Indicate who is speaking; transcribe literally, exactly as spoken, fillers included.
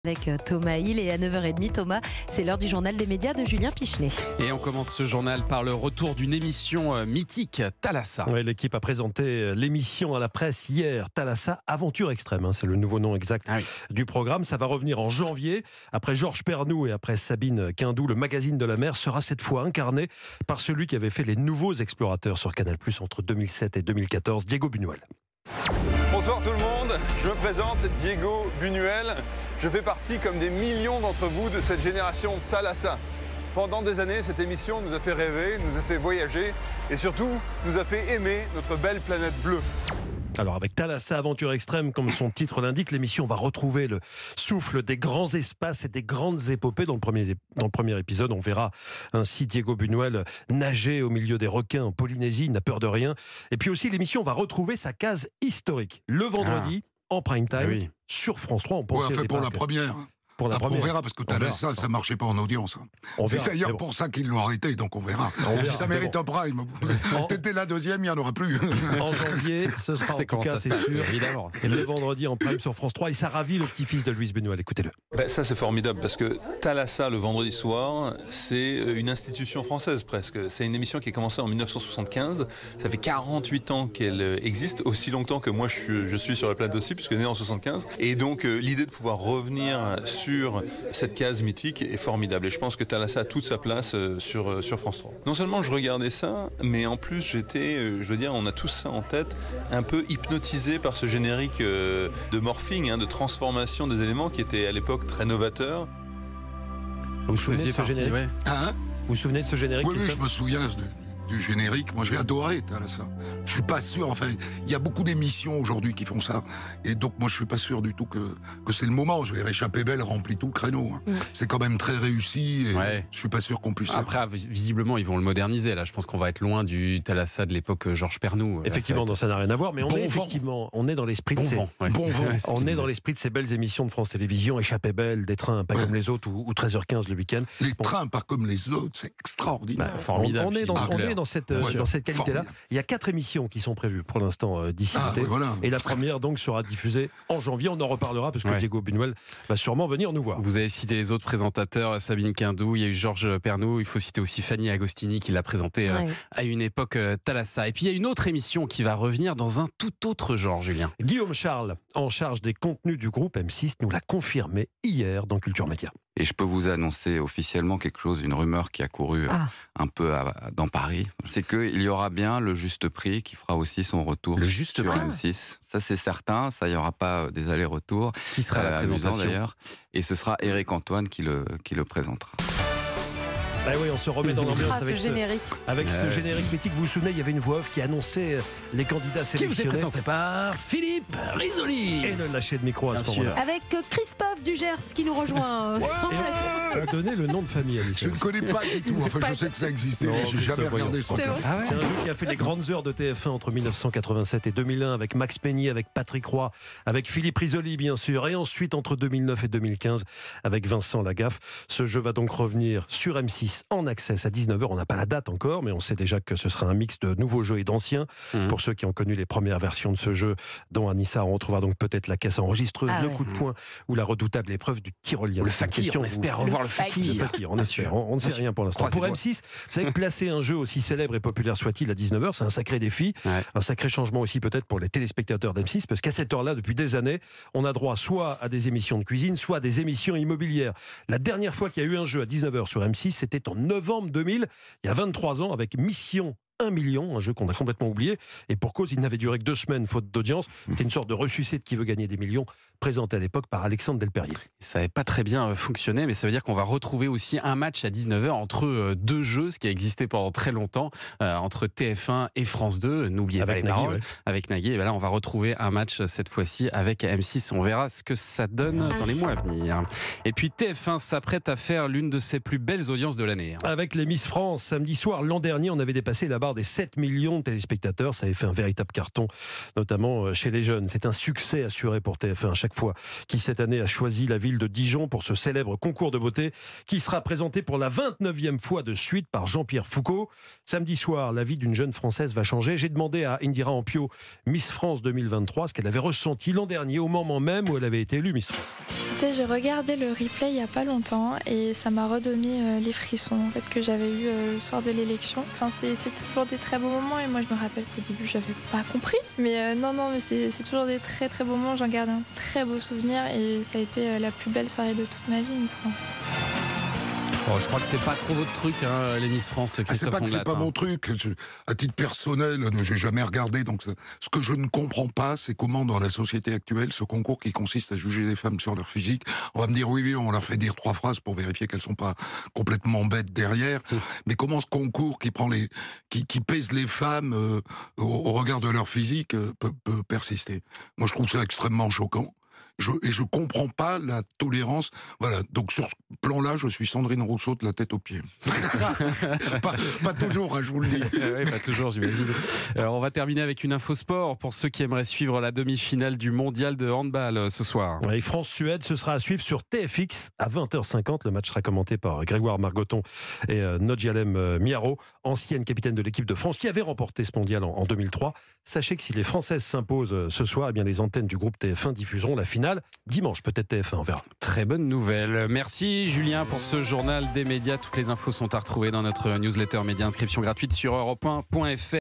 Speaker 1: Avec Thomas Hill et à neuf heures trente, Thomas, c'est l'heure du journal des médias de Julien Pichenet.
Speaker 2: Et on commence ce journal par le retour d'une émission mythique, Thalassa.
Speaker 3: Ouais, l'équipe a présenté l'émission à la presse hier, Thalassa Aventure Extrême, hein, c'est le nouveau nom exact ah oui. du programme. Ça va revenir en janvier. Après Georges Pernou et après Sabine Quindou, le magazine de la mer sera cette fois incarné par celui qui avait fait les Nouveaux Explorateurs sur Canal plus, entre deux mille sept et deux mille quatorze, Diego Buñuel.
Speaker 4: Bonsoir tout le monde, je me présente Diego Buñuel. Je fais partie, comme des millions d'entre vous, de cette génération Thalassa. Pendant des années, cette émission nous a fait rêver, nous a fait voyager et surtout nous a fait aimer notre belle planète bleue.
Speaker 3: Alors avec Thalassa Aventure Extrême, comme son titre l'indique, l'émission va retrouver le souffle des grands espaces et des grandes épopées. Dans le premier, dans le premier épisode, on verra ainsi Diego Buñuel nager au milieu des requins en Polynésie, il n'a peur de rien. Et puis aussi, l'émission va retrouver sa case historique. Le vendredi, ah. en prime time, ah oui. sur France trois. On
Speaker 5: ouais, enfin, pour la première.
Speaker 3: Pour la
Speaker 5: Après,
Speaker 3: première.
Speaker 5: on verra, parce que Thalassa, ça ne marchait pas en audience. C'est d'ailleurs pour ça qu'ils l'ont arrêté, donc on verra. On verra. Si ça mérite un prime, peut-être la deuxième, il n'y en aura plus.
Speaker 3: En janvier, ce sera en tout cas, c'est sûr. Évidemment. Et le vendredi en prime sur France trois, et ça ravit le petit-fils de Luis Buñuel. Écoutez-le.
Speaker 4: Ben, ça, c'est formidable, parce que Thalassa, le vendredi soir, c'est une institution française presque. C'est une émission qui a commencé en mille neuf cent soixante-quinze. Ça fait quarante-huit ans qu'elle existe, aussi longtemps que moi je suis, je suis sur la planète aussi, puisque né en soixante-quinze. Et donc, euh, l'idée de pouvoir revenir sur Sur cette case mythique est formidable et je pense que Thalassa a toute sa place sur, sur France trois. Non seulement je regardais ça, mais en plus j'étais, je veux dire, on a tous ça en tête, un peu hypnotisé par ce générique de morphing, hein, de transformation des éléments qui était à l'époque très novateur.
Speaker 3: Vous vous souvenez de ce
Speaker 2: parti,
Speaker 3: générique
Speaker 2: ouais.
Speaker 5: Hein
Speaker 3: Vous vous souvenez de ce générique?
Speaker 5: Oui, oui, je me souviens du, du générique. Moi, j'ai adoré Thalassa. Je suis pas sûr. Enfin, il y a beaucoup d'émissions aujourd'hui qui font ça, et donc moi, je suis pas sûr du tout que que c'est le moment. Je vais Échappée belle remplit tout le créneau. Hein. Mm. C'est quand même très réussi. Et ouais. Je suis pas sûr qu'on puisse.
Speaker 2: Après, visiblement, ils vont le moderniser. Là, je pense qu'on va être loin du Thalassa de l'époque Georges Pernou.
Speaker 3: Effectivement, ça, être... ça n'a rien à voir, mais on
Speaker 5: bon
Speaker 3: est
Speaker 5: vent.
Speaker 3: effectivement, on est dans l'esprit
Speaker 2: bon
Speaker 3: de ces,
Speaker 2: vent, ouais.
Speaker 3: bon vent. On est dans l'esprit de ces belles émissions de France Télévisions, Échappée belle, des trains pas ouais. comme les autres, ou, ou treize heures quinze le week-end.
Speaker 5: Les
Speaker 3: bon.
Speaker 5: trains pas comme les autres, c'est extraordinaire.
Speaker 3: Bah, formidable. On, on est dans, on est dans cette,
Speaker 5: ouais,
Speaker 3: dans cette qualité-là. Il y a quatre émissions qui sont prévues pour l'instant euh, d'ici
Speaker 5: ah,
Speaker 3: l'été.
Speaker 5: Oui, voilà.
Speaker 3: Et la première donc sera diffusée en janvier. On en reparlera parce que ouais. Diego Buñuel va sûrement venir nous voir.
Speaker 2: Vous avez cité les autres présentateurs, Sabine Quindou, il y a eu Georges Pernou, il faut citer aussi Fanny Agostini qui l'a présenté ouais. euh, à une époque euh, Thalassa. Et puis il y a une autre émission qui va revenir dans un tout autre genre, Julien.
Speaker 3: Guillaume Charles, en charge des contenus du groupe M six, nous l'a confirmé hier dans Culture Média.
Speaker 6: Et je peux vous annoncer officiellement quelque chose, une rumeur qui a couru ah. un peu à, dans Paris, c'est qu'il y aura bien le Juste Prix qui fera aussi son retour
Speaker 2: le juste
Speaker 6: sur
Speaker 2: prix.
Speaker 6: M six. Ça c'est certain, ça il n'y aura pas des allers-retours.
Speaker 2: Qui sera à la présentation
Speaker 6: d'ailleurs. Et ce sera Éric Antoine qui le, qui le présentera.
Speaker 3: Ah oui, on se remet dans l'ambiance
Speaker 1: ah,
Speaker 3: avec,
Speaker 1: ce
Speaker 3: ce,
Speaker 1: générique.
Speaker 3: avec
Speaker 2: ouais.
Speaker 3: ce générique mythique. Vous vous souvenez, il y avait une voix off qui annonçait les candidats sélectionnés.
Speaker 2: Qui vous est présenté par Philippe Risoli.
Speaker 3: Et le lâcher de micro à ce moment-là.
Speaker 1: Avec Christophe Dugers qui nous rejoint.
Speaker 3: Ouais. Et on a donné le nom de famille à
Speaker 5: Je ne connais pas du tout. Enfin, je sais que ça existait, non, mais je n'ai jamais regardé ce truc.
Speaker 3: Ah ouais. C'est un jeu qui a fait les grandes heures de T F un entre mille neuf cent quatre-vingt-sept et deux mille un avec Max Peigny, avec Patrick Roy, avec Philippe Risoli, bien sûr. Et ensuite, entre deux mille neuf et deux mille quinze, avec Vincent Lagaffe. Ce jeu va donc revenir sur M six en accès à dix-neuf heures. On n'a pas la date encore, mais on sait déjà que ce sera un mix de nouveaux jeux et d'anciens. Mmh. Pour ceux qui ont connu les premières versions de ce jeu, dont Anissa, on retrouvera donc peut-être la caisse enregistreuse, ah le ouais. coup de poing ou la redoutable épreuve du tyrolien.
Speaker 2: Le fakir, on espère où... revoir le fakir.
Speaker 3: Le fakir, on espère. On, on ne sait rien pour l'instant. Pour M six, vous savez que placer un jeu aussi célèbre et populaire soit-il à dix-neuf heures, c'est un sacré défi. Ouais. Un sacré changement aussi peut-être pour les téléspectateurs d'M six, parce qu'à cette heure-là, depuis des années, on a droit soit à des émissions de cuisine, soit à des émissions immobilières. La dernière fois qu'il y a eu un jeu à dix-neuf heures sur M six, c'était en novembre deux mille, il y a vingt-trois ans, avec Mission un million, un jeu qu'on a complètement oublié, et pour cause, il n'avait duré que deux semaines, faute d'audience. C'était une sorte de ressucé de Qui veut gagner des millions, présenté à l'époque par Alexandre Delperrier.
Speaker 2: Ça n'avait pas très bien fonctionné, mais ça veut dire qu'on va retrouver aussi un match à dix-neuf heures entre deux jeux, ce qui a existé pendant très longtemps, euh, entre T F un et France deux. N'oubliez pas les
Speaker 3: Nagui,
Speaker 2: paroles,
Speaker 3: ouais.
Speaker 2: avec Nagui. Et ben là, on va retrouver un match cette fois-ci avec M six. On verra ce que ça donne dans les mois à venir. Et puis T F un s'apprête à faire l'une de ses plus belles audiences de l'année.
Speaker 3: Avec les Miss France, samedi soir, l'an dernier, on avait dépassé la barre des sept millions de téléspectateurs. Ça avait fait un véritable carton, notamment chez les jeunes. C'est un succès assuré pour T F un à chaque fois, qui cette année a choisi la ville de Dijon pour ce célèbre concours de beauté qui sera présenté pour la vingt-neuvième fois de suite par Jean-Pierre Foucault. Samedi soir, la vie d'une jeune Française va changer. J'ai demandé à Indira Ampio, Miss France deux mille vingt-trois, ce qu'elle avait ressenti l'an dernier au moment même où elle avait été élue Miss France.
Speaker 7: Écoutez, j'ai regardé le replay il n'y a pas longtemps et ça m'a redonné euh, les frissons en fait, que j'avais eu euh, le soir de l'élection. Enfin, c'est, c'est toujours des très beaux moments et moi je me rappelle qu'au début j'avais pas compris. Mais euh, non, non, mais c'est, c'est toujours des très très beaux moments. J'en garde un très beau souvenir et ça a été euh, la plus belle soirée de toute ma vie, Miss France.
Speaker 2: Bon, je crois que c'est pas trop votre truc, hein, les Miss France, Christophe.
Speaker 5: Ah, c'est pas que c'est pas
Speaker 2: hein.
Speaker 5: mon truc. À titre personnel, j'ai jamais regardé. Donc, ce que je ne comprends pas, c'est comment dans la société actuelle, ce concours qui consiste à juger les femmes sur leur physique, on va me dire oui, oui, on leur fait dire trois phrases pour vérifier qu'elles sont pas complètement bêtes derrière. Mais comment ce concours qui prend les, qui, qui pèse les femmes euh, au, au regard de leur physique euh, peut, peut persister. Moi, je trouve ça extrêmement choquant. Je, et je comprends pas la tolérance. Voilà. Donc sur ce plan-là, je suis Sandrine Rousseau de la tête aux pieds. pas, pas toujours, hein, je vous le dis.
Speaker 2: Oui, pas toujours, j'imagine. Alors, on va terminer avec une info sport pour ceux qui aimeraient suivre la demi-finale du mondial de handball euh, ce soir.
Speaker 3: Et France-Suède, ce sera à suivre sur T F X à vingt heures cinquante. Le match sera commenté par Grégoire Margoton et euh, Nodjalem euh, Miaro, ancienne capitaine de l'équipe de France qui avait remporté ce mondial en, en deux mille trois. Sachez que si les Françaises s'imposent euh, ce soir, eh bien les antennes du groupe T F un diffuseront la finale dimanche, peut-être T F un, on verra.
Speaker 2: Très bonne nouvelle. Merci Julien pour ce journal des médias. Toutes les infos sont à retrouver dans notre newsletter média. Inscription gratuite sur europe un point f r.